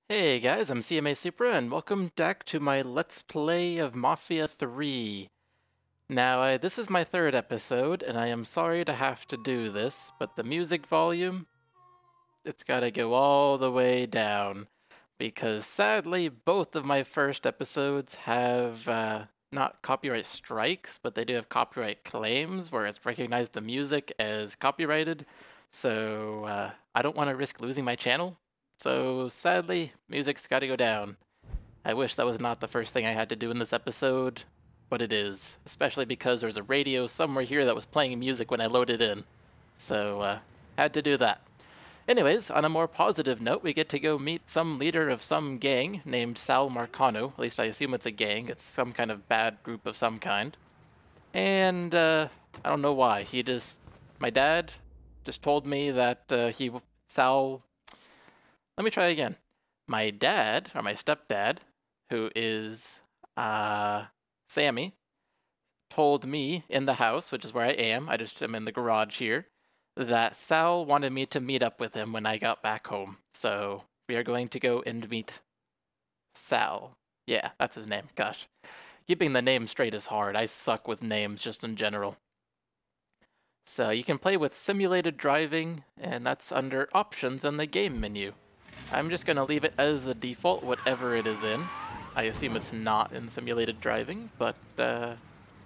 Hey guys, I'm CMA Supra, and welcome back to my Let's Play of Mafia 3. Now, this is my third episode, and I am sorry to have to do this, but the music volume, it's gotta go all the way down, because sadly, both of my first episodes have, not copyright strikes, but they do have copyright claims, where it's recognized the music as copyrighted, so, I don't want to risk losing my channel. So sadly, music's gotta go down. I wish that was not the first thing I had to do in this episode, but it is, especially because there's a radio somewhere here that was playing music when I loaded in. So, had to do that. Anyways, on a more positive note, we get to go meet some leader of some gang named Sal Marcano. At least I assume it's a gang. It's some kind of bad group of some kind. And, I don't know why. My dad just told me that, Sal let me try again. My dad, or my stepdad, who is Sammy, told me in the house, which is where I am, I just am in the garage here, that Sal wanted me to meet up with him when I got back home. So we are going to go and meet Sal. Yeah, that's his name. Gosh. Keeping the name straight is hard. I suck with names just in general. So you can play with simulated driving, and that's under options in the game menu. I'm just going to leave it as the default, whatever it is in. I assume it's not in simulated driving, but we're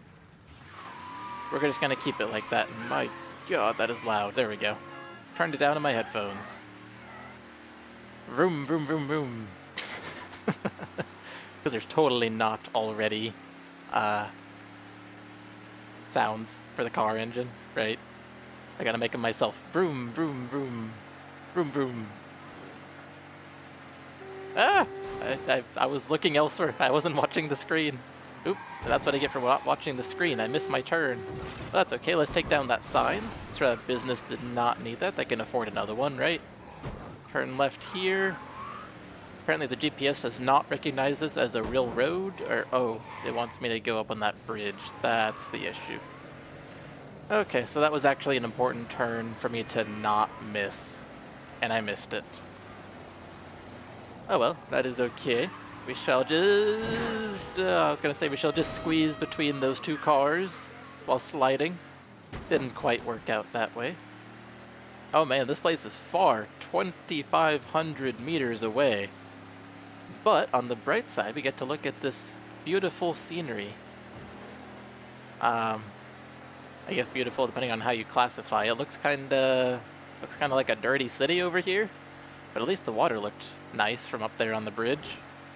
just going to keep it like that. My god, that is loud. There we go. Turned it down in my headphones. Vroom, vroom, vroom, vroom. Because there's totally not already sounds for the car engine, right? I gotta make them myself. Vroom, vroom, vroom. Vroom, vroom. Ah! I was looking elsewhere. I wasn't watching the screen. Oop, that's what I get for not watching the screen. I missed my turn. Well, that's okay. Let's take down that sign. Sure, that business did not need that. They can afford another one, right? Turn left here. Apparently the GPS does not recognize this as a real road. Or, oh, it wants me to go up on that bridge. That's the issue. Okay, so that was actually an important turn for me to not miss. And I missed it. Oh well, that is okay. We shall just... I was gonna say we shall just squeeze between those two cars while sliding. Didn't quite work out that way. Oh man, this place is far. 2,500 meters away. But on the bright side, we get to look at this beautiful scenery. I guess beautiful depending on how you classify it. Looks kinda like a dirty city over here. But at least the water looked nice from up there on the bridge.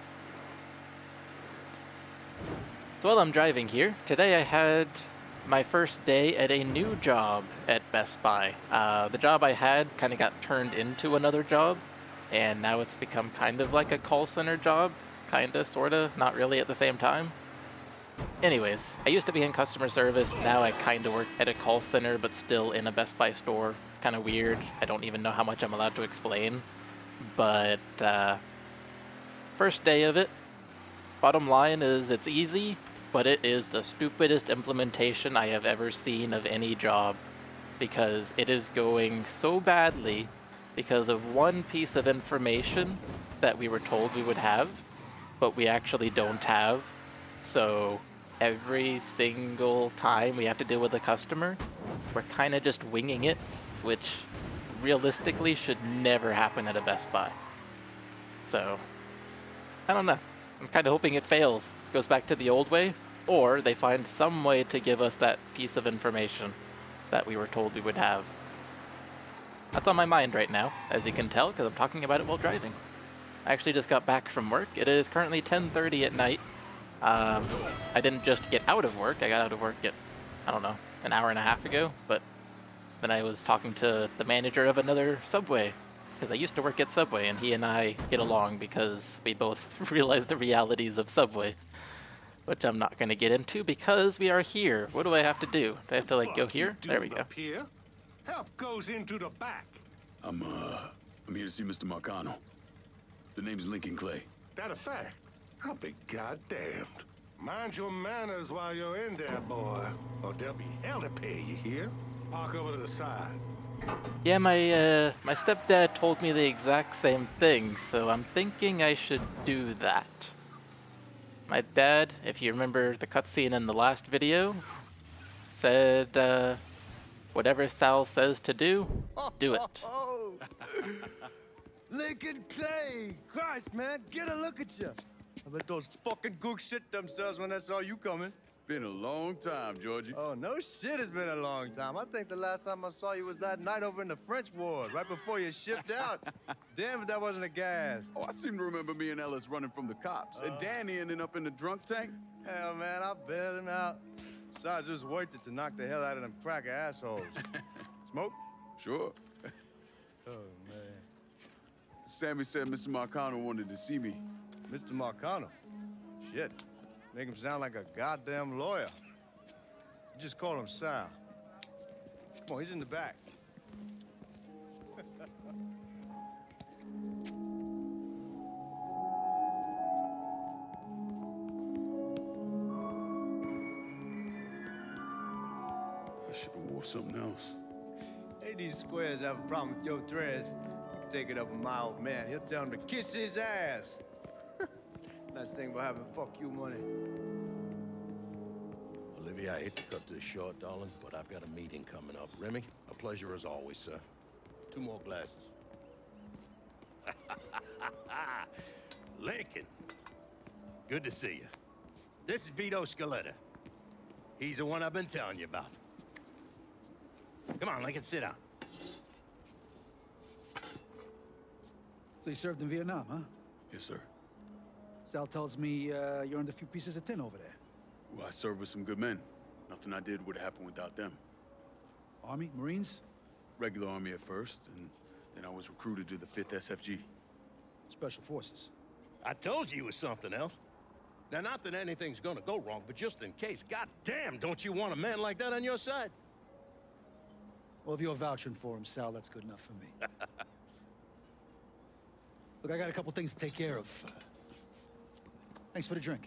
So while I'm driving here, today I had my first day at a new job at Best Buy. The job I had kind of got turned into another job, and now it's become kind of like a call center job. Kinda, sorta, not really at the same time. Anyways, I used to be in customer service, now I kinda work at a call center, but still in a Best Buy store. It's kinda weird. I don't even know how much I'm allowed to explain. But, first day of it, bottom line is it's easy, but it is the stupidest implementation I have ever seen of any job, because it is going so badly because of one piece of information that we were told we would have, but we actually don't have. So every single time we have to deal with a customer, we're kind of just winging it, which realistically should never happen at a Best Buy. So, I don't know. I'm kind of hoping it fails, goes back to the old way, or they find some way to give us that piece of information that we were told we would have. That's on my mind right now, as you can tell, because I'm talking about it while driving. I actually just got back from work. It is currently 10:30 at night. I didn't just get out of work, I got out of work I don't know, an hour and a half ago, but then I was talking to the manager of another Subway, because I used to work at Subway, and he and I get along because we both realize the realities of Subway, which I'm not going to get into because we are here. What do I have to do? Do I have to, like, go here? There we go. Here? Help goes into the back. I'm here to see Mr. Marcano. The name's Lincoln Clay. That a fact? I'll be goddamned. Mind your manners while you're in there, boy, or there'll be hell to pay you here. Park over to the side. Yeah, my stepdad told me the exact same thing, so I'm thinking I should do that. My dad, if you remember the cutscene in the last video, said, whatever Sal says to do it. Lincoln Clay! Christ, man, get a look at you. I bet those fucking gooks shit themselves when they saw you coming. Been a long time, Georgie. Oh, no shit, it's been a long time. I think the last time I saw you was that night over in the French ward, right before you shipped out. Damn if that wasn't a gas. Oh, I seem to remember me and Ellis running from the cops, and Danny ending up in the drunk tank. Hell, man, I bailed him out. Besides, just worth it to knock the hell out of them cracker assholes. Smoke? Sure. Oh, man. Sammy said Mr. Marcano wanted to see me. Mr. Marcano? Shit. Make him sound like a goddamn lawyer. You just call him Sal. Come on, he's in the back. I should have wore something else. Hey, these squares have a problem with your threads. You can take it up with my old man. He'll tell him to kiss his ass. Nice thing about having fuck you money. Olivia, I hate to cut this short, darling, but I've got a meeting coming up. Remy, a pleasure as always, sir. 2 more glasses. Lincoln. Good to see you. This is Vito Scaletta. He's the one I've been telling you about. Come on, Lincoln, sit down. So you served in Vietnam, huh? Yes, sir. Sal tells me you earned a few pieces of tin over there. Well, I served with some good men. Nothing I did would happen without them. Army? Marines? Regular Army at first, and then I was recruited to the 5th SFG. Special Forces. I told you it was something else. Now, not that anything's gonna go wrong, but just in case, goddamn, don't you want a man like that on your side? Well, if you're vouching for him, Sal, that's good enough for me. Look, I got a couple things to take care of. Thanks for the drink.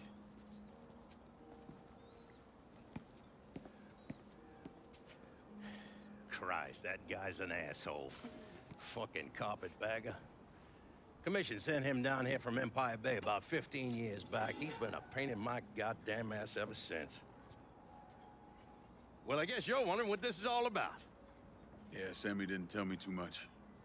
Christ, that guy's an asshole. Fucking carpetbagger. Commission sent him down here from Empire Bay about 15 years back. He's been a pain in my goddamn ass ever since. Well, I guess you're wondering what this is all about. Yeah, Sammy didn't tell me too much.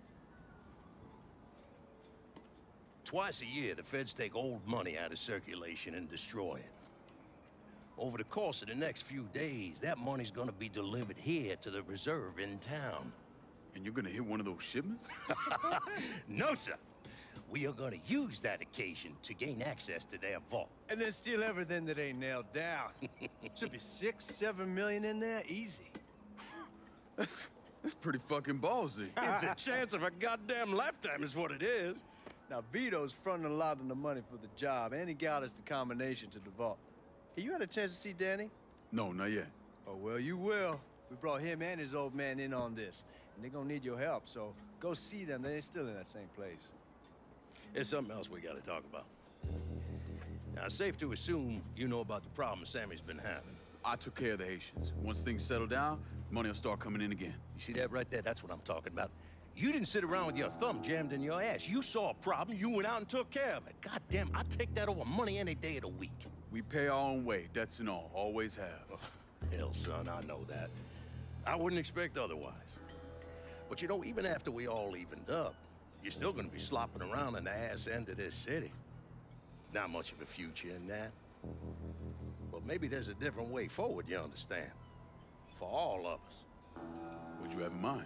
Twice a year, the feds take old money out of circulation and destroy it. Over the course of the next few days, that money's gonna be delivered here to the reserve in town. And you're gonna hit one of those shipments? No, sir. We are gonna use that occasion to gain access to their vault. And then steal everything that ain't nailed down. Should be 6, 7 million in there, easy. That's pretty fucking ballsy. It's a chance of a goddamn lifetime is what it is. Now, Vito's fronting a lot of the money for the job, and he got us the combination to the vault. Hey, you had a chance to see Danny? No, not yet. Oh, well, you will. We brought him and his old man in on this, and they're gonna need your help, so go see them. They're still in that same place. There's something else we gotta talk about. Now, it's safe to assume you know about the problem Sammy's been having. I took care of the Haitians. Once things settle down, money will start coming in again. You see that right there? That's what I'm talking about. You didn't sit around with your thumb jammed in your ass. You saw a problem, you went out and took care of it. God damn, I'd take that over money any day of the week. We pay our own way, debts and all. Always have. Oh, hell, son, I know that. I wouldn't expect otherwise. But you know, even after we all evened up, you're still gonna be slopping around in the ass end of this city. Not much of a future in that. But maybe there's a different way forward, you understand? For all of us. What'd you have in mind?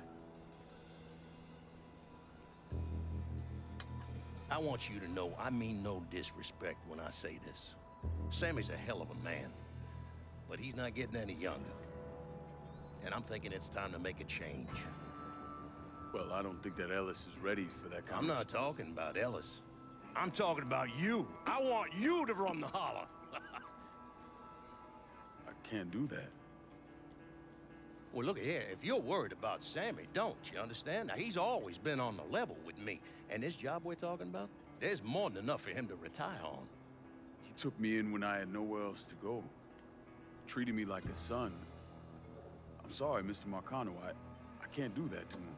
I want you to know I mean no disrespect when I say this. Sammy's a hell of a man, but he's not getting any younger. And I'm thinking it's time to make a change. Well, I don't think that Ellis is ready for that kind I'm of... not talking about Ellis. I'm talking about you. I want you to run the holler. I can't do that. Well, look here, if you're worried about Sammy, don't, you understand? Now, he's always been on the level with me. And this job we're talking about, there's more than enough for him to retire on. He took me in when I had nowhere else to go. Treated me like a son. I'm sorry, Mr. Marcano. I I can't do that to him.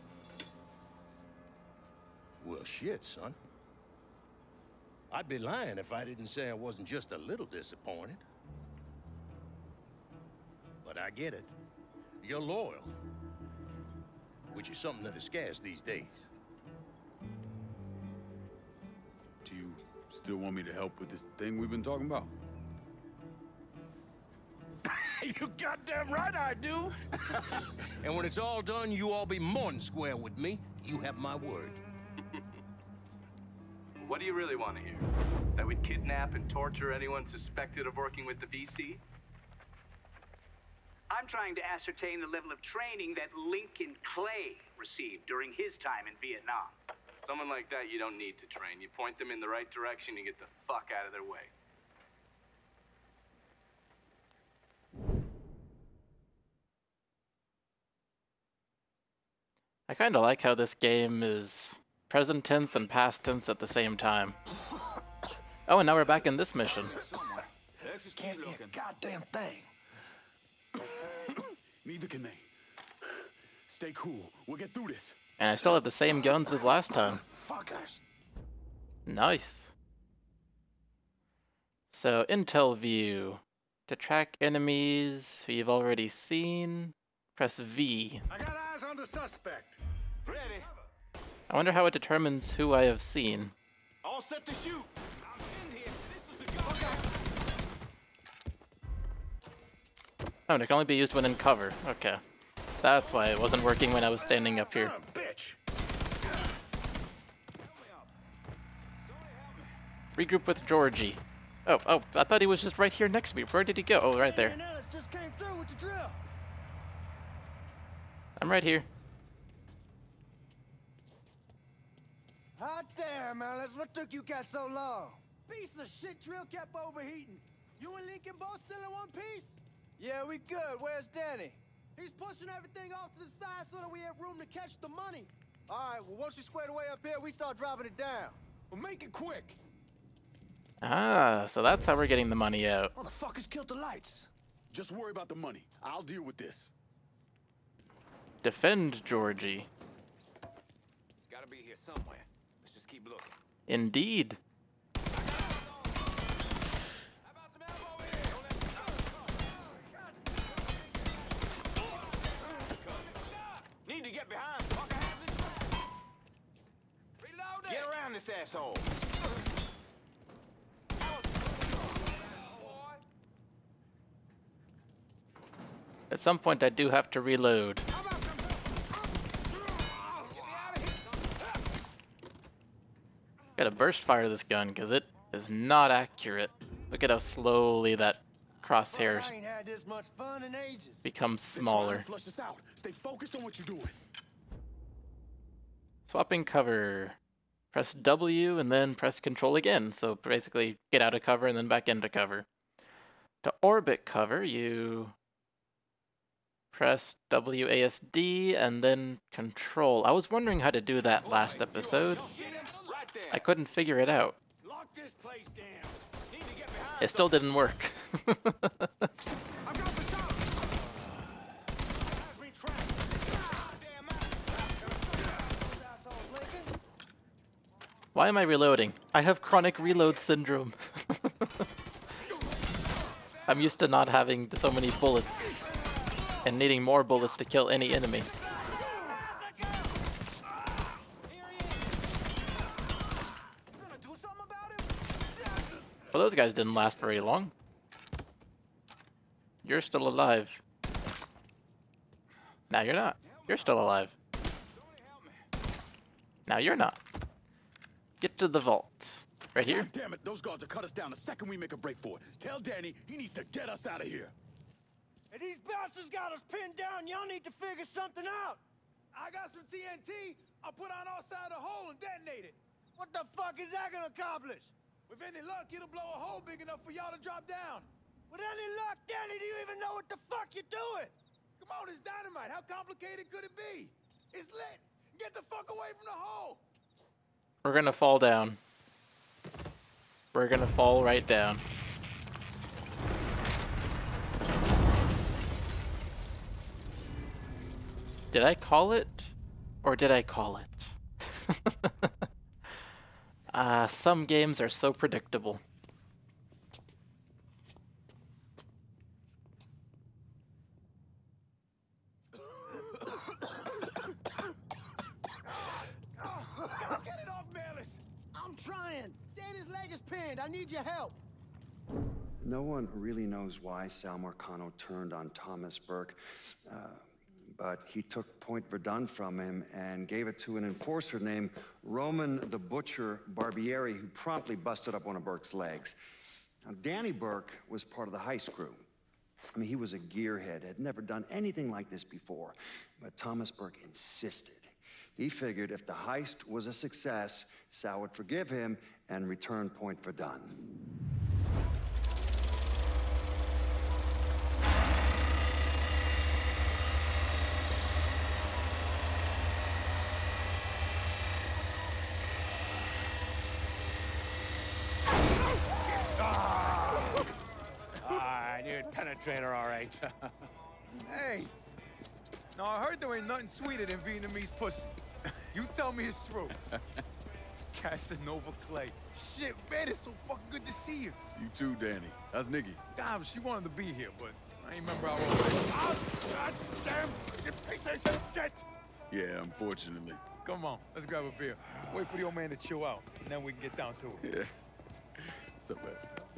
Well, shit, son. I'd be lying if I didn't say I wasn't just a little disappointed. But I get it. You're loyal. Which is something that is scarce these days. Do you still want me to help with this thing we've been talking about? You goddamn right I do! And when it's all done, you all be more than square with me. You have my word. What do you really want to hear? That we'd kidnap and torture anyone suspected of working with the VC? I'm trying to ascertain the level of training that Lincoln Clay received during his time in Vietnam. Someone like that you don't need to train. You point them in the right direction and get the fuck out of their way. I kind of like how this game is present tense and past tense at the same time. Oh, and now we're back in this mission. Can't see a goddamn thing. Neither can they. Stay cool. We'll get through this. And I still have the same guns as last time. Fuckers. Nice. So, intel view. To track enemies who you've already seen, press V. I got eyes on the suspect. Ready. I wonder how it determines who I have seen. All set to shoot. I'm in here. This is the Oh, and it can only be used when in cover. Okay. That's why it wasn't working when I was standing up here. Bitch. Regroup with Georgie. Oh, I thought he was just right here next to me. Where did he go? Oh, right there. Just came through with the drill. I'm right here. Hot damn, man. That's what took you got so long. Piece of shit drill kept overheating. You and Lincoln both still in one piece? Yeah, we good. Where's Danny? He's pushing everything off to the side so that we have room to catch the money. All right, well, once we square away up here, we start dropping it down. Well, make it quick. Ah, so that's how we're getting the money out. Motherfuckers killed the lights. Just worry about the money. I'll deal with this. Defend Georgie. Gotta be here somewhere. Let's just keep looking. Indeed. Need to get behind. Reload it. Get around this asshole. At some point I do have to reload. Gotta burst fire this gun because it is not accurate. Look at how slowly that crosshair I ain't had this much fun in ages. becomes They're trying smaller. to flush this out. Stay focused on what you're doing. Swapping cover. Press W and then press Control again. So basically get out of cover and then back into cover. To orbit cover, you press WASD and then Control. I was wondering how to do that last episode. I couldn't figure it out. Lock this place down. Need to get behind. It still didn't work. I've got the shot. Has me trapped. Why am I reloading? I have chronic reload syndrome. I'm used to not having so many bullets and needing more bullets to kill any enemy. Well, those guys didn't last very long. You're still alive. Now you're not. You're still alive. Now you're not. Get to the vault. Right here? God damn it, those guards will cut us down the second we make a break for it. Tell Danny he needs to get us out of here. Hey, these bastards got us pinned down. Y'all need to figure something out. I got some TNT. I'll put on our side of the hole and detonate it. What the fuck is that gonna accomplish? With any luck, it'll blow a hole big enough for y'all to drop down. With any luck, Danny, do you even know what the fuck you're doing? Come on, it's dynamite. How complicated could it be? It's lit. Get the fuck away from the hole. We're gonna fall down. We're gonna fall right down. Did I call it? Or did I call it? Some games are so predictable. Get it off, Melis! I'm trying. Danny's leg is pinned. I need your help. No one really knows why Sal Marcano turned on Thomas Burke, but he took Point Verdun from him and gave it to an enforcer named Roman the Butcher Barbieri, who promptly busted up one of Burke's legs. Now, Danny Burke was part of the heist crew. I mean, he was a gearhead, had never done anything like this before, but Thomas Burke insisted. He figured if the heist was a success, Sal would forgive him and return Point Verdun. I knew it'd penetrate her, all right. Hey, now I heard there ain't nothing sweeter than Vietnamese pussy. You tell me it's true. Casanova Clay. Shit, man, it's so fucking good to see you. You too, Danny. How's Nikki? God, she wanted to be here, but I ain't remember how old it is. Oh, God damn, you piece of shit! Yeah, unfortunately. Come on, let's grab a beer. Wait for the old man to chill out, and then we can get down to it. Yeah. What's up, man?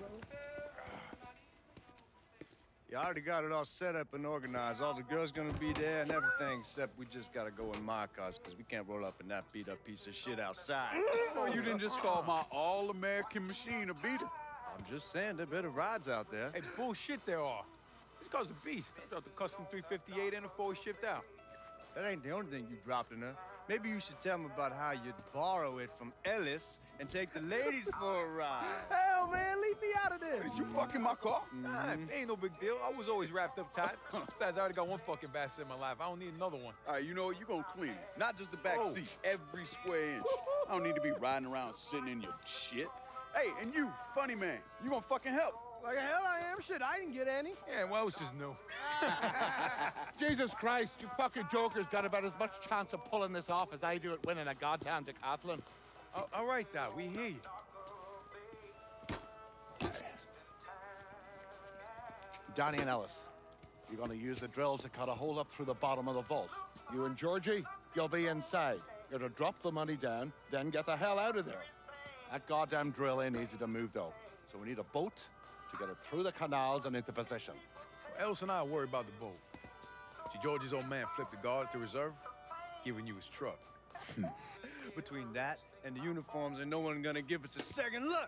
Yeah, I already got it all set up and organized. All the girls gonna be there and everything, except we just gotta go in my cars, because we can't roll up in that beat-up piece of shit outside. Oh, you didn't just call my all-American machine a beater. I'm just saying, there are better rides out there. Hey, bullshit there are. This car's a beast. I dropped the custom 358 in before we shipped out. That ain't the only thing you dropped in there. Maybe you should tell me about how you'd borrow it from Ellis and take the ladies for a ride. Hell, man, leave me out of this. Did you fuck in my car? Nah, ain't no big deal. I was always wrapped up tight. Besides, I already got one fucking bastard in my life. I don't need another one. All right, you know what? You gonna clean it. Not just the back Oh. seat, every square inch. I don't need to be riding around sitting in your shit. Hey, and you, funny man, you gonna fucking help. Like hell I am. Shit, I didn't get any. Yeah, well, it's just new. Jesus Christ, you fucking jokers got about as much chance of pulling this off as I do at winning a goddamn decathlon. All right, Doc, we hear you. Donnie and Ellis, you're gonna use the drill to cut a hole up through the bottom of the vault. You and Georgie, you'll be inside. You're to drop the money down, then get the hell out of there. That goddamn drill ain't easy to move, though. So we need a boat to get it through the canals and into position. Ellis and I worry about the boat. See, George's old man flipped the guard to reserve, giving you his truck. Between that and the uniforms, and no one gonna give us a second look.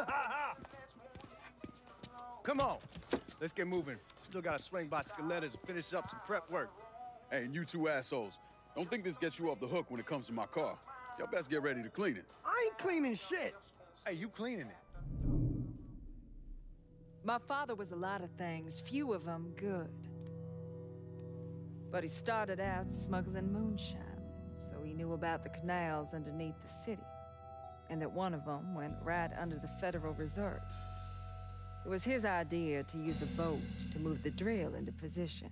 Come on, let's get moving. Still gotta swing by Scaletta's and finish up some prep work. Hey, and you two assholes, don't think this gets you off the hook when it comes to my car. Y'all best get ready to clean it. I ain't cleaning shit. Hey, you cleaning it. My father was a lot of things, few of them good. But he started out smuggling moonshine, so he knew about the canals underneath the city, and that one of them went right under the Federal Reserve. It was his idea to use a boat to move the drill into position.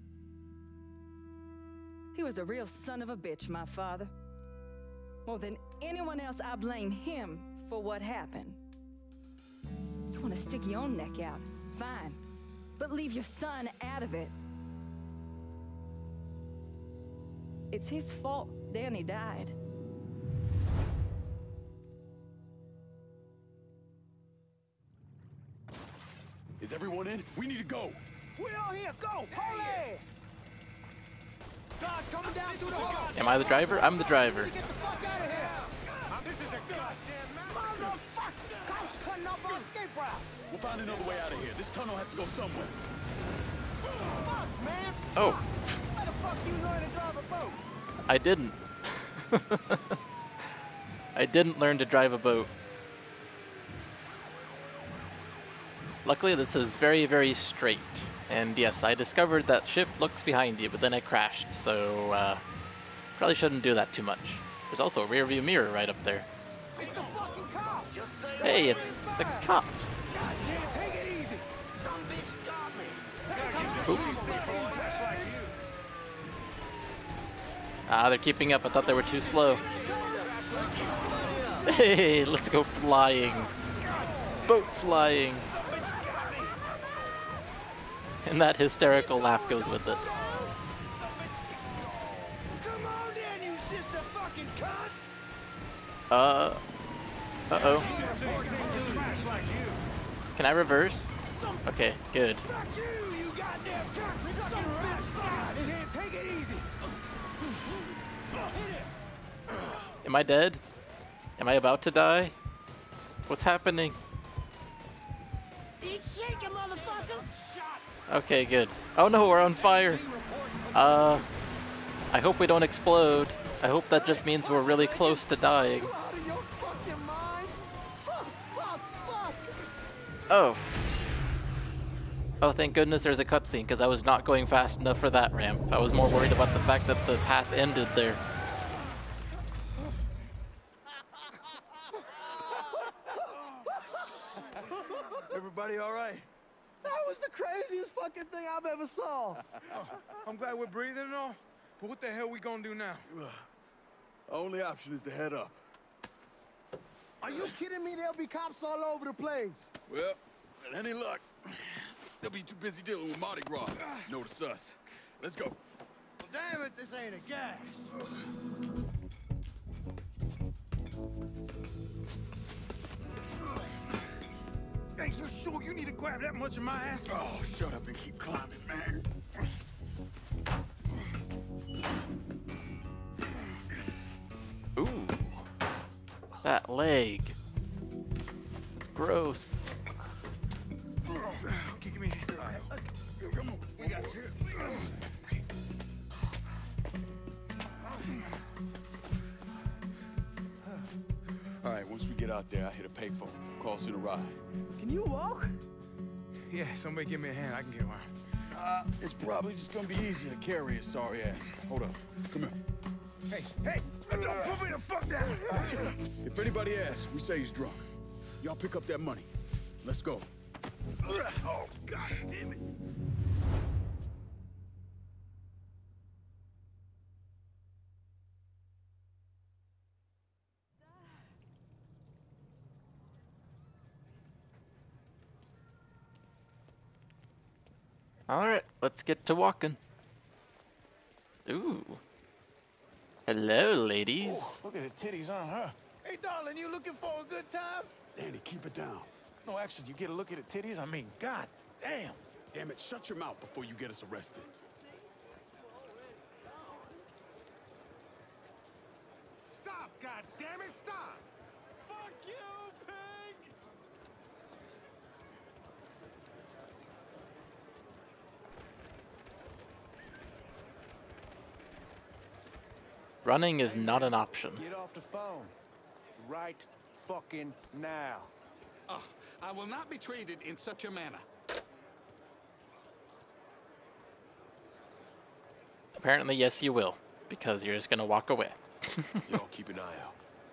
He was a real son of a bitch, my father. More than anyone else, I blame him for what happened. You want to stick your own neck out, fine. But leave your son out of it. It's his fault Danny died. Is everyone in? We need to go. We all here, go! Hold it! Guards coming down through the hall! Am I the driver? I'm the driver. Get the fuck out of here! This is a goddamn motherfucker! Cops cutting off our escape route! We'll find another way out of here. This tunnel has to go somewhere. Fuck, man! Oh, Why the fuck you learn to drive a boat? I didn't. I didn't learn to drive a boat. Luckily, this is very, very straight. And yes, I discovered that shift looks behind you, but then I crashed, so probably shouldn't do that too much. There's also a rear view mirror right up there. It's the fucking cops! Hey, it's the cops. Goddamn, take it easy! Some bitch got me! Oop. Ah, they're keeping up. I thought they were too slow. Hey, let's go flying. Boat flying. And that hysterical laugh goes with it. Come on then, you sister fucking cunt! Uh-oh. Can I reverse? Okay, good. Fuck you, you goddamn cunt! Son of a bitch! Here, take it easy! Am I dead? Am I about to die? What's happening? Eat shake, you motherfuckers! Okay, good. Oh no, we're on fire. I hope we don't explode. I hope that just means we're really close to dying. You out of your fucking mind? Fuck, fuck, fuck! Oh. Oh, thank goodness there's a cutscene, because I was not going fast enough for that ramp. I was more worried about the fact that the path ended there. Everybody all right? That was the craziest fucking thing I've ever saw. I'm glad we're breathing and all, but what the hell we gonna do now? Only option is to head up. Are you kidding me? There'll be cops all over the place. Well, with any luck, they'll be too busy dealing with Mardi Gras. Notice us. Let's go. Well, damn it, this ain't a gas. Hey, you sure you need to grab that much of my ass? Oh, shut up and keep climbing, man. Ooh. That leg. It's gross. Okay, give me a hand. All right. Come on, we got you. All right, once we get out there, I hit a payphone. Call in a ride. Can you walk? Yeah, somebody give me a hand. I can get around. It's probably just gonna be easier to carry his sorry ass. Hold up. Come here. Hey, hey! Don't put me the fuck down! If anybody asks, we say he's drunk. Y'all pick up that money. Let's go. Oh, God damn it. Alright, let's get to walking. Ooh. Hello, ladies. Oh, look at the titties on her. Hey, darling, you looking for a good time? Danny, keep it down. No, actually, you get a look at the titties? I mean, god damn. Damn it, shut your mouth before you get us arrested. Stop, god damn it, stop! Fuck you, pig! Running is not an option. Get off the phone. Right fucking now. I will not be treated in such a manner. Apparently, yes, you will, because you're just gonna walk away. Y'all keep an eye out.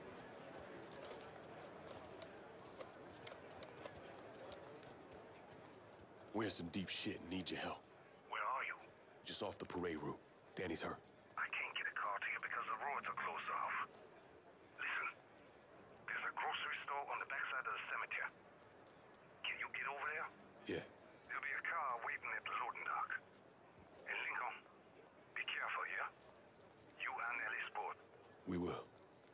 We're in some deep shit and need your help. Where are you? Just off the parade route. Danny's hurt. I can't get a car to you because the roads are closed off. Listen, there's a grocery store on the backside of the cemetery. Can you get over there? Yeah. There'll be a car waiting at the loading dock. And Lincoln, be careful, yeah? You and Ellie Sport. We will.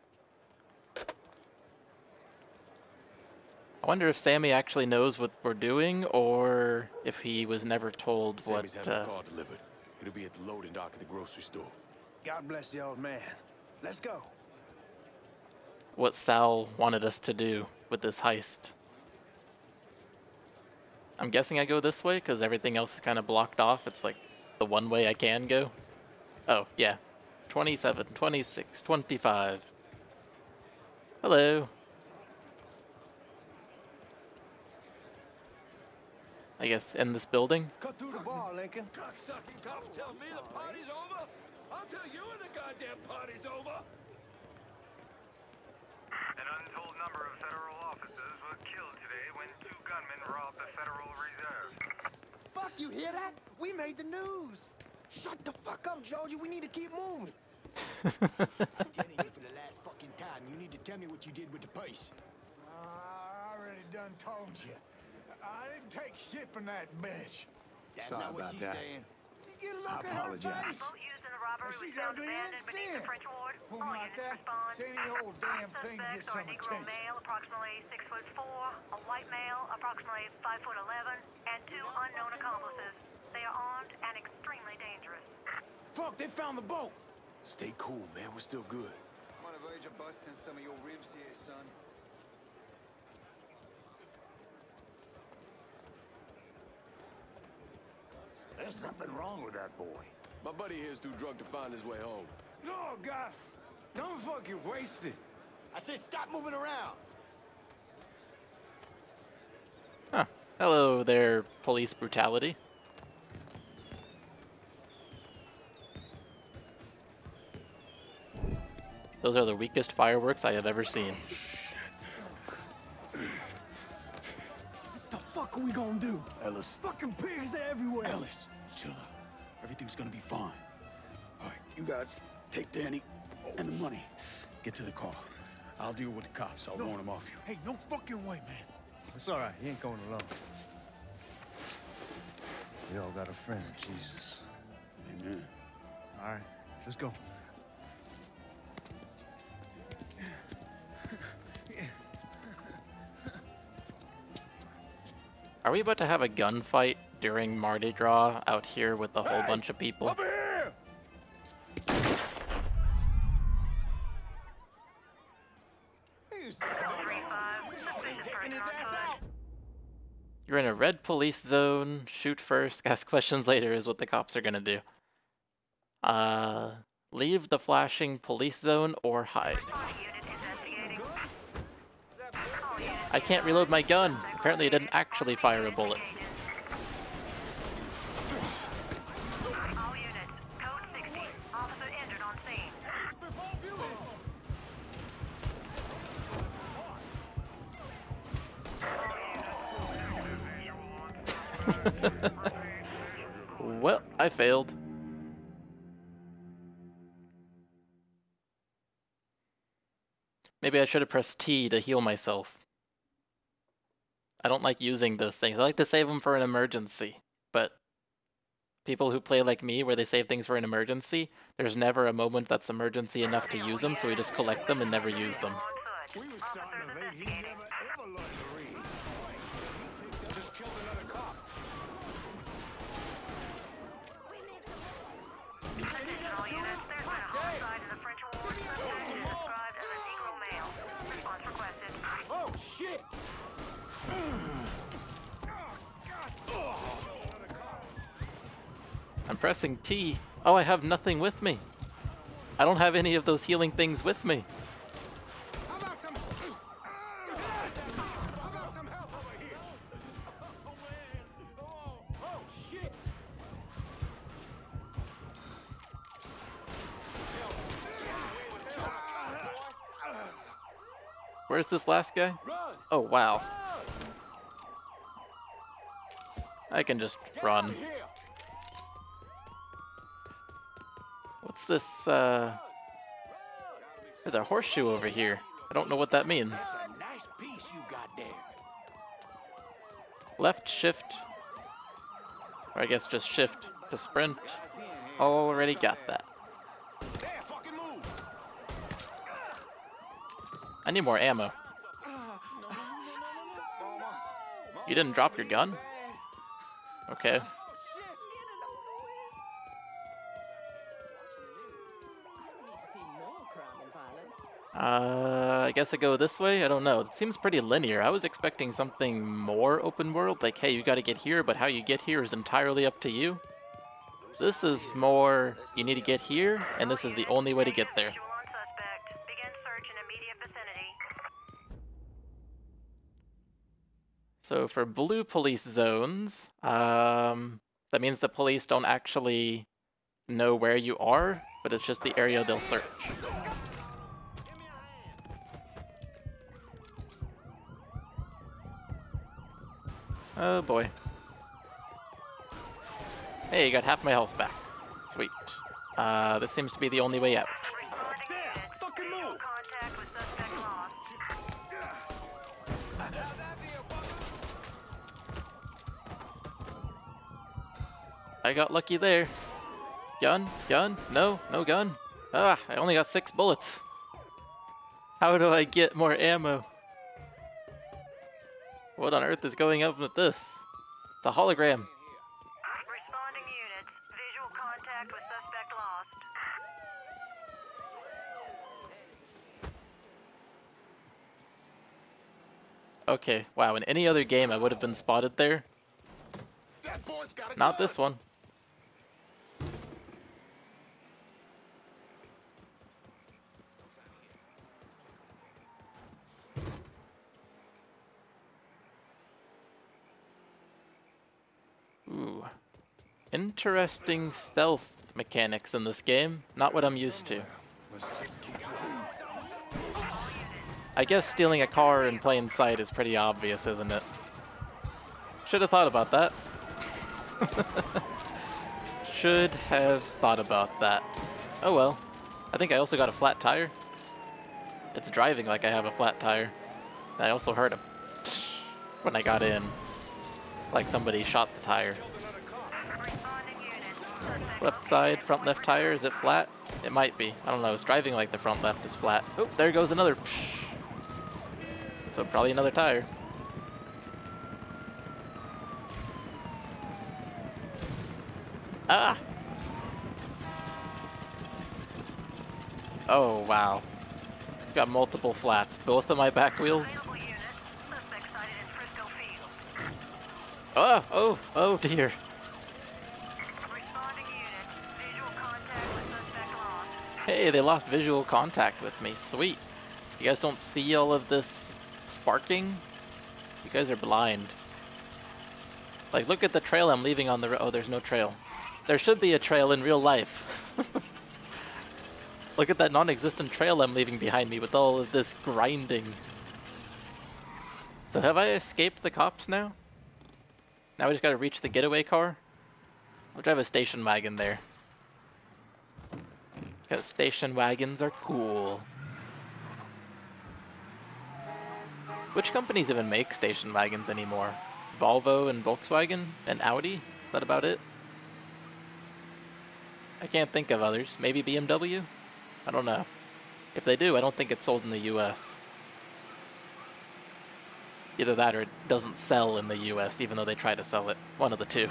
I wonder if Sammy actually knows what we're doing, or if he was never told Sammy's what. having a car delivered. It'll be at the loading dock at the grocery store. God bless the old man. Let's go. What Sal wanted us to do with this heist. I'm guessing I go this way because everything else is kind of blocked off. It's like the one way I can go. Oh, yeah. 27, 26, 25. Hello. I guess in this building. Cut through the bar, Lincoln. Cocksucking cops tell me the party's over? I'll tell you when the goddamn party's over! An untold number of federal officers were killed today when 2 gunmen robbed the Federal Reserve. Fuck, you hear that? We made the news. Shut the fuck up, Georgie. We need to keep moving. Getting you for the last fucking time. You need to tell me what you did with the piece. I already done told you. I didn't take shit from that bitch. That's Sorry not what about she's that. saying. You get a I look at her apologize. face. Boat used in the robbery was She's found ugly abandoned and beneath sin. the French Ward. Woman All like units that, respond. say any old damn thing to get Suspects are some a Negro attention. male, approximately 6'4", a white male, approximately 5'11", and 2 unknown accomplices. They are armed and extremely dangerous. Fuck, they found the boat. Stay cool, man. We're still good. I'm on the verge of busting some of your ribs here, son. There's something wrong with that boy. My buddy here's too drunk to find his way home. No, God. Don't fucking waste it. I said stop moving around. Huh. Hello there, police brutality. Those are the weakest fireworks I have ever seen. The fuck are we gonna do? Ellis. Fucking pigs everywhere. Ellis, chill out. Everything's gonna be fine. All right, you guys take Danny and the money. Get to the car. I'll deal with the cops. I'll warn them off you. Hey, no fucking way, man. It's all right. He ain't going alone. We all got a friend, Jesus. Amen. All right, let's go. Are we about to have a gunfight during Mardi Gras out here with a whole bunch of people? Over here! You're in a red police zone. Shoot first, ask questions later is what the cops are gonna do. Leave the flashing police zone or hide. I can't reload my gun. Apparently it didn't actually fire a bullet. All units, code 60. Officer injured on scene. Well, I failed. Maybe I should have pressed T to heal myself. I don't like using those things. I like to save them for an emergency. But people who play like me, where they save things for an emergency, there's never a moment that's emergency enough to use them, so we just collect them and never use them. We was starting to think he never ever learned to read. Just killed another cop. Attention all units, there's been a homicide in the French Ward. Suspect is described as a Negro male. Response requested. Oh, shit! I'm pressing T. Oh, I have nothing with me. I don't have any of those healing things with me. How about some help over here? Oh, man. Oh, shit. Where's this last guy? Run! Oh, wow. I can just run. Here. What's this, There's a horseshoe over here. I don't know what that means. That's a nice piece you got there. Left shift. Or I guess just shift to sprint. Already got that. There, fucking move. I need more ammo. You didn't drop your gun? Okay. I guess I go this way? I don't know. It seems pretty linear. I was expecting something more open world, like, hey, you gotta get here, but how you get here is entirely up to you. This is more, you need to get here, and this is the only way to get there. Visual on suspect. Begin search in immediate vicinity. So for blue police zones, that means the police don't actually know where you are, but it's just the area they'll search. Oh boy. Hey, you got half my health back. Sweet. This seems to be the only way out. I got lucky there. Gun? Gun? No, no gun. Ah, I only got 6 bullets. How do I get more ammo? What on earth is going up with this? It's a hologram. Responding units. Visual contact with suspect lost. Okay, wow, in any other game I would have been spotted there. Not this one. Ooh. Interesting stealth mechanics in this game. Not what I'm used to. I guess stealing a car in plain sight is pretty obvious, isn't it? Should have thought about that. Should have thought about that. Oh well. I think I also got a flat tire. It's driving like I have a flat tire. I also heard a when I got in. Like somebody shot the tire. Left side, front left tire, is it flat? It might be. I don't know, it's driving like the front left is flat. Oh, there goes another. So probably another tire. Ah! Oh, wow. Got multiple flats. Both of my back wheels. Oh, oh, oh dear. Hey, they lost visual contact with me. Sweet. You guys don't see all of this sparking? You guys are blind. Like, look at the trail I'm leaving on the road. Oh, there's no trail. There should be a trail in real life. Look at that non-existent trail I'm leaving behind me with all of this grinding. So have I escaped the cops now? Now we just gotta reach the getaway car? I'll drive a station wagon there. Because station wagons are cool. Which companies even make station wagons anymore? Volvo and Volkswagen and Audi? Is that about it? I can't think of others. Maybe BMW? I don't know. If they do, I don't think it's sold in the US. Either that or it doesn't sell in the US, even though they try to sell it. One of the two.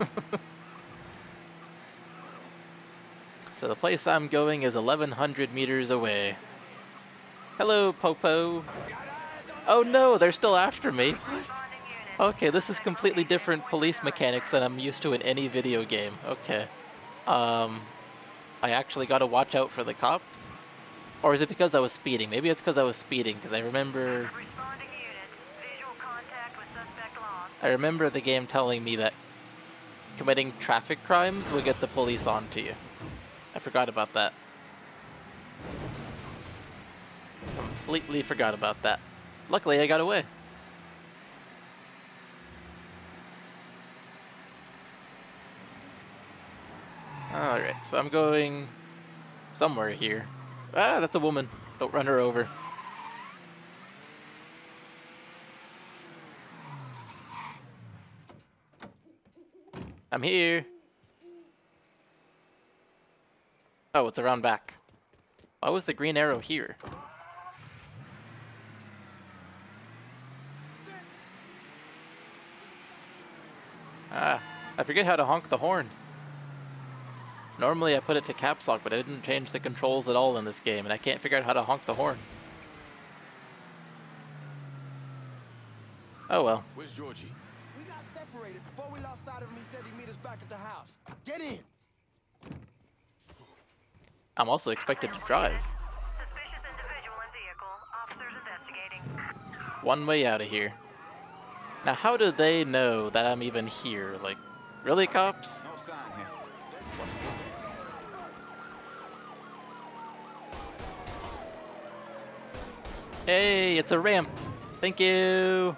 So the place I'm going is 1,100 meters away. Hello, Popo. Oh no, they're still after me. Okay, this is completely different police mechanics than I'm used to in any video game. Okay. I actually gotta watch out for the cops? Or is it because I was speeding? Maybe it's because I was speeding, because I remember the game telling me that committing traffic crimes would get the police onto you. I forgot about that. Completely forgot about that. Luckily, I got away. Alright, so I'm going somewhere here. Ah, that's a woman. Don't run her over. I'm here. Oh, it's around back. Why was the green arrow here? Ah, I forget how to honk the horn. Normally I put it to caps lock, but I didn't change the controls at all in this game, and I can't figure out how to honk the horn. Oh well. Where's Georgie? We got separated before we lost sight of him. He said he'd meet us back at the house. Get in. I'm also expected to drive. Suspicious individual in vehicle. Officers investigating. One way out of here. Now, how do they know that I'm even here? Like, really, cops? No sign here. Hey, it's a ramp. Thank you.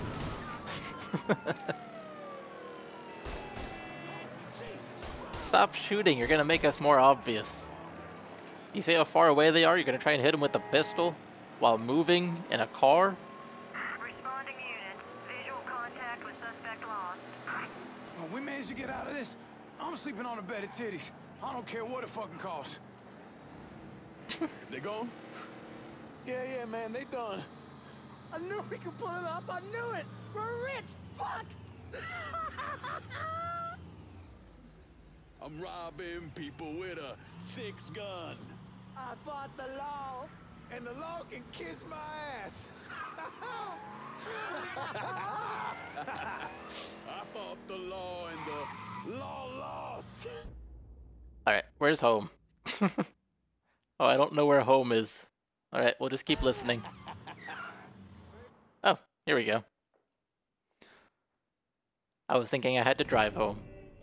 Stop shooting. You're gonna make us more obvious. You see how far away they are? You're gonna try and hit them with a pistol while moving in a car? Responding units. Visual contact with suspect lost. Oh, we managed to get out of this. I'm sleeping on a bed of titties. I don't care what it fucking costs. They gone? Yeah, man, they done. I knew we could pull it off. I knew it. We're rich. Fuck. I'm robbing people with a 6-gun. I fought the law. And the law can kiss my ass. I fought the law and the law lost. Alright, where's home? Oh, I don't know where home is. Alright, we'll just keep listening. Oh, here we go. I was thinking I had to drive home.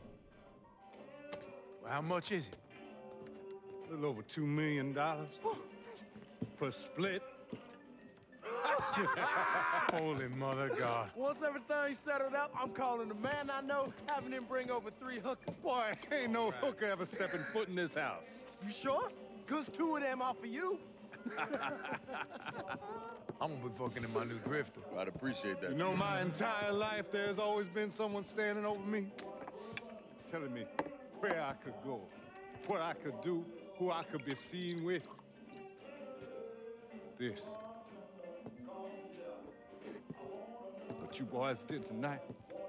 Well, how much is it? A little over $2 million. Per split. Holy mother God. Once everything's settled up, I'm calling the man I know, having him bring over 3 hookers. Boy, ain't no hooker ever stepping foot in this house. You sure? 'Cause 2 of them are for you. I'm gonna be fucking in my new drifter. I'd appreciate that. You know, my entire life, there's always been someone standing over me, telling me where I could go, what I could do, who I could be seen with. This. What you boys did tonight.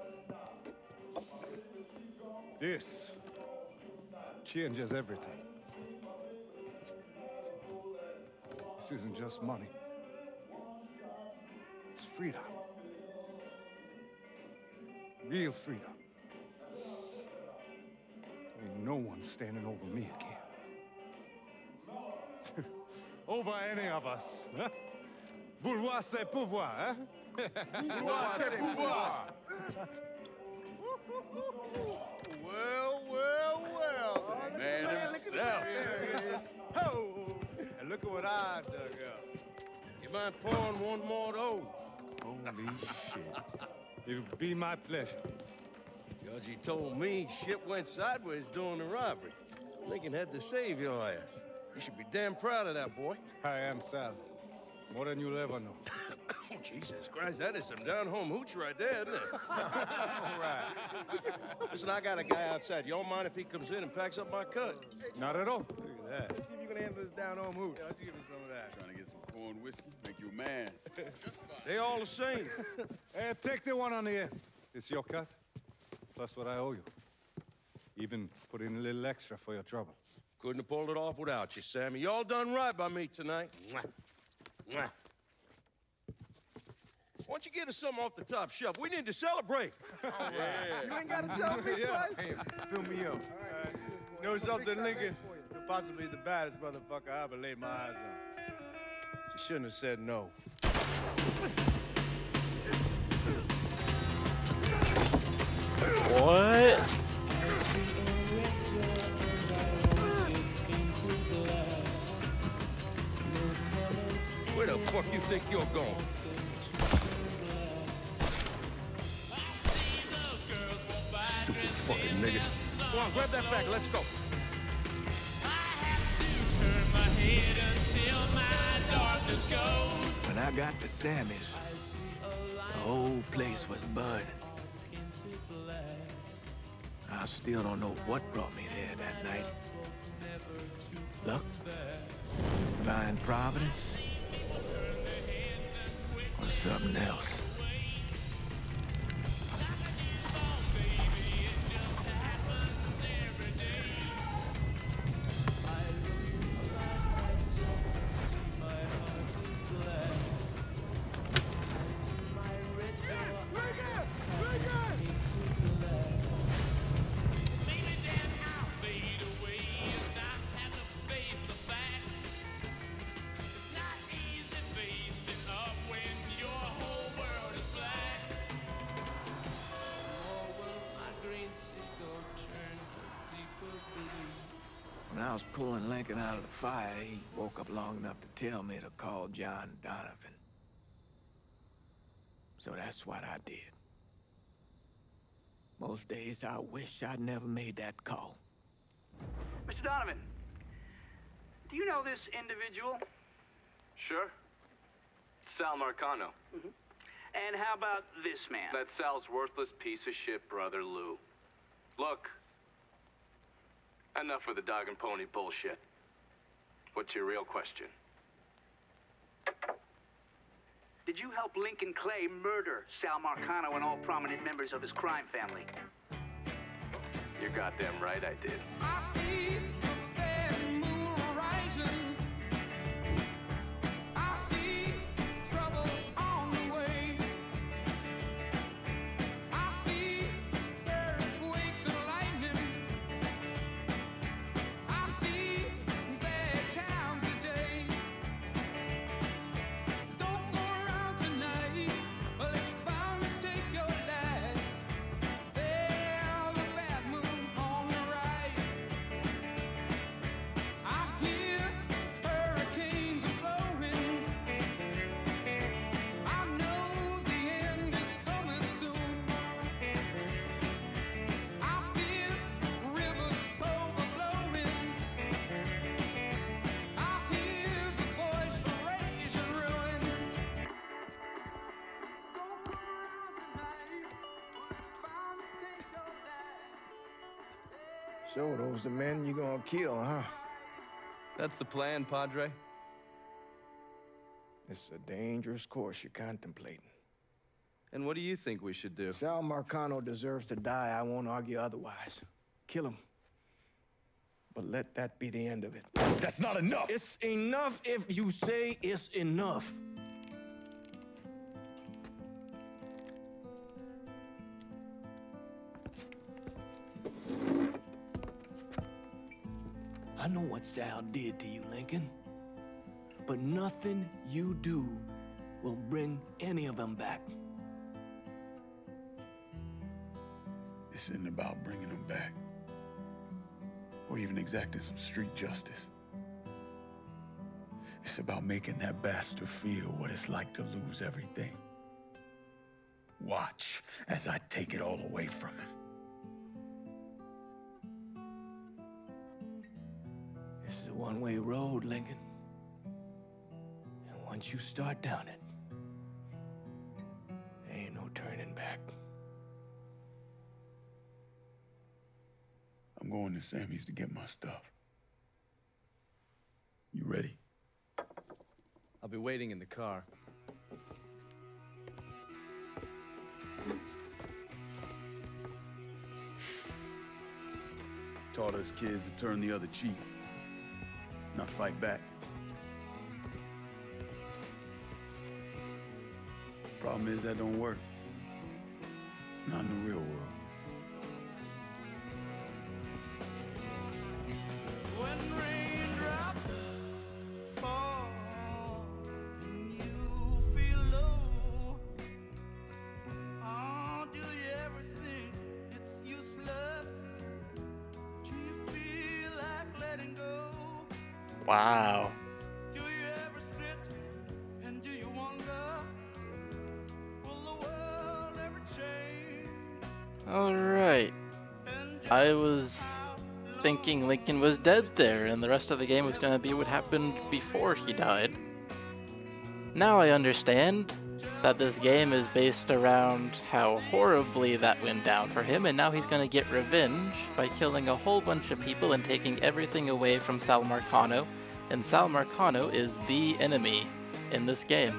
This changes everything. This isn't just money. It's freedom. Real freedom. Ain't no one standing over me again. Over any of us. Huh? Vouloir c'est pouvoir, hein? Vouloir c'est pouvoir. Well. Man himself. There it is. Oh, and look at what I dug up. You mind pouring one more of those? Holy shit. It'll be my pleasure. Judge, told me shit went sideways during the robbery. Lincoln had to save your ass. You should be damn proud of that, boy. I am, Sal. More than you'll ever know. Oh, Jesus Christ, that is some down-home hooch right there, isn't it? All right. Listen, I got a guy outside. Y'all mind if he comes in and packs up my cut? Not at all. Look at that. Let's see if you can handle this down home hoot. Why don't you give me some of that? Trying to get some corn whiskey, make you a man. They all the same. Hey, take the one on the end. It's your cut, plus what I owe you. Even put in a little extra for your trouble. Couldn't have pulled it off without you, Sammy. Y'all done right by me tonight. Mwah. Mwah. Why don't you get us something off the top shelf? We need to celebrate. Yeah. You ain't got to tell me twice. Hey, fill me up. All right. You know something, Lincoln? You're possibly the baddest motherfucker I ever laid my eyes on. You shouldn't have said no. What? Where the fuck you think you're going? Stupid fucking niggas. Come on, grab that bag. Let's go. When I got to Sammy's, the whole place was burning. I still don't know what brought me there that night. Luck? Divine providence? Or something else? When I was pulling Lincoln out of the fire, he woke up long enough to tell me to call John Donovan. So that's what I did. Most days I wish I'd never made that call. Mr. Donovan, do you know this individual? Sure. Sal Marcano. And how about this man? That Sal's worthless piece of shit brother Lou. Look, enough of the dog and pony bullshit. What's your real question? Did you help Lincoln Clay murder Sal Marcano and all prominent members of his crime family? You're goddamn right I did. I see the bad moon rising. I see trouble on the way. I see earthquakes and lightning. I see bad times today. Don't go around tonight. Well, it's bound to take your life. There's a bad moon on the right. I hear hurricanes are blowing. I know the end is coming soon. I feel rivers overflowing. I hear the voice of rage and ruin. Don't go around tonight, or it's bound to take your life. So those the men you gonna kill, huh? That's the plan, Padre. It's a dangerous course you're contemplating. And what do you think we should do? Sal Marcano deserves to die. I won't argue otherwise. Kill him. But let that be the end of it. That's not enough! It's enough if you say it's enough. I know what Sal did to you, Lincoln. But nothing you do will bring any of them back. This isn't about bringing them back. Or even exacting some street justice. It's about making that bastard feel what it's like to lose everything. Watch as I take it all away from him. This is a one-way road, Lincoln. And once you start down it, there ain't no turning back. I'm going to Sammy's to get my stuff. You ready? I'll be waiting in the car. Taught us kids to turn the other cheek, not fight back. Problem is that don't work. Not in the real world. When raindrops fall and you feel low, oh, do you ever think it's useless? Do you feel like letting go? Wow. Do you ever sit and do you wonder, will the world ever change? Alright. I was thinking Lincoln was dead there, and the rest of the game was going to be what happened before he died. Now I understand that this game is based around how horribly that went down for him, and now he's going to get revenge by killing a whole bunch of people and taking everything away from Sal Marcano, and Sal Marcano is the enemy in this game.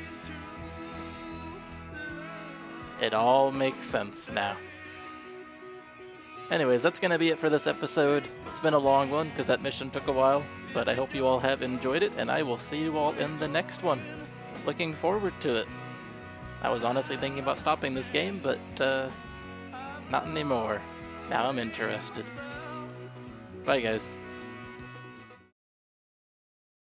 It all makes sense now. Anyways, that's going to be it for this episode. It's been a long one because that mission took a while, but I hope you all have enjoyed it, and I will see you all in the next one. Looking forward to it. I was honestly thinking about stopping this game, but not anymore. Now I'm interested. Bye guys.